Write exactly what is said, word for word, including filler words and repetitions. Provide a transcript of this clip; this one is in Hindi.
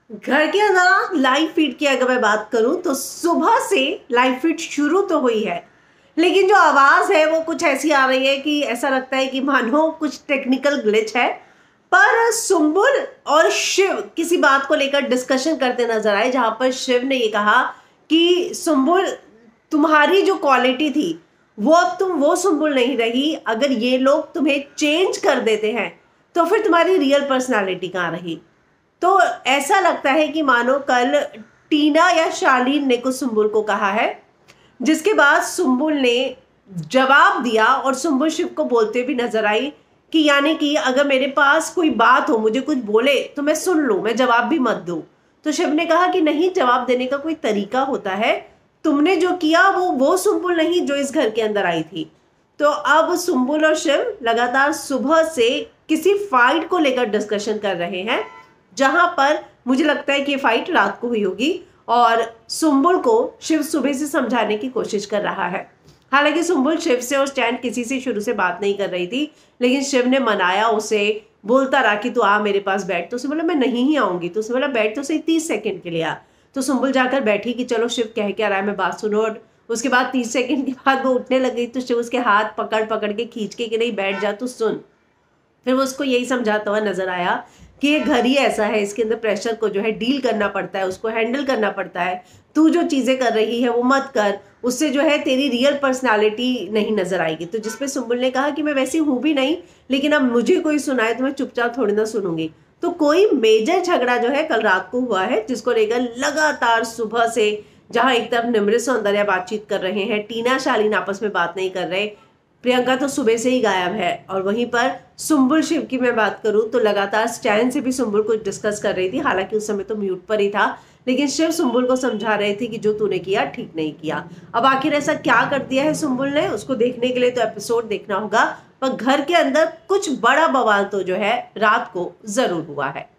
घर के अंदर लाइव फीड की अगर मैं बात करूं तो सुबह से लाइव फीड शुरू तो हुई है, लेकिन जो आवाज़ है वो कुछ ऐसी आ रही है कि ऐसा लगता है कि मानो कुछ टेक्निकल ग्लिच है। पर सुंबुल और शिव किसी बात को लेकर डिस्कशन करते नजर आए, जहां पर शिव ने ये कहा कि सुंबुल, तुम्हारी जो क्वालिटी थी वो अब तुम वो सुंबुल नहीं रही। अगर ये लोग तुम्हें चेंज कर देते हैं तो फिर तुम्हारी रियल पर्सनालिटी कहाँ रही। तो ऐसा लगता है कि मानो कल टीना या शालीन ने कुछ सुंबुल को कहा है, जिसके बाद सुंबुल ने जवाब दिया और सुंबुल शिव को बोलते भी नजर आई कि यानी कि अगर मेरे पास कोई बात हो, मुझे कुछ बोले तो मैं सुन लूं, मैं जवाब भी मत दूं। तो शिव ने कहा कि नहीं, जवाब देने का कोई तरीका होता है, तुमने जो किया वो वो सुंबुल नहीं जो इस घर के अंदर आई थी। तो अब सुंबुल और शिव लगातार सुबह से किसी फाइट को लेकर डिस्कशन कर रहे हैं, जहां पर मुझे लगता है कि ये फाइट रात को हुई होगी और सुंबुल को शिव सुबह से समझाने की कोशिश कर रहा है। हालांकि सुंबुल शिव से और स्टैंड किसी से शुरू से बात नहीं कर रही थी, लेकिन शिव ने मनाया उसे, बोलता रहा कि तू आ मेरे पास बैठ। तो उसे बोला मैं नहीं ही आऊंगी। तो उसे बोला बैठ तो सही, तीस सेकंड के लिए आ। तो सुंबुल जाकर बैठी कि चलो शिव कह क्या रहा है मैं बात सुनो। और उसके बाद तीस सेकंड के बाद वो उठने लगी तो शिव उसके हाथ पकड़ पकड़ के खींच के कि नहीं बैठ जा, तू सुन। फिर वो उसको यही समझाता हुआ नजर आया कि ये घर ही ऐसा है, इसके अंदर प्रेशर को जो है डील करना पड़ता है, उसको हैंडल करना पड़ता है। तू जो चीज़ें कर रही है वो मत कर, उससे जो है तेरी रियल पर्सनालिटी नहीं नजर आएगी। तो जिसपे सुंबुल ने कहा कि मैं वैसी हूँ भी नहीं, लेकिन अब मुझे कोई सुनाए तो मैं चुपचाप थोड़ी ना सुनूंगी। तो कोई मेजर झगड़ा जो है कल रात को हुआ है, जिसको लेकर लगातार सुबह से जहां एक तरफ निमृत सौंदर्या बातचीत कर रहे हैं, टीना शालीन आपस में बात नहीं कर रहे, प्रियंका तो सुबह से ही गायब है। और वहीं पर सुंबुल शिव की मैं बात करूं तो लगातार स्टैंड से भी सुंबुल कुछ डिस्कस कर रही थी, हालांकि उस समय तो म्यूट पर ही था, लेकिन शिव सुंबुल को समझा रहे थे कि जो तूने किया ठीक नहीं किया। अब आखिर ऐसा क्या कर दिया है सुंबुल ने, उसको देखने के लिए तो एपिसोड देखना होगा। पर घर के अंदर कुछ बड़ा बवाल तो जो है रात को जरूर हुआ है।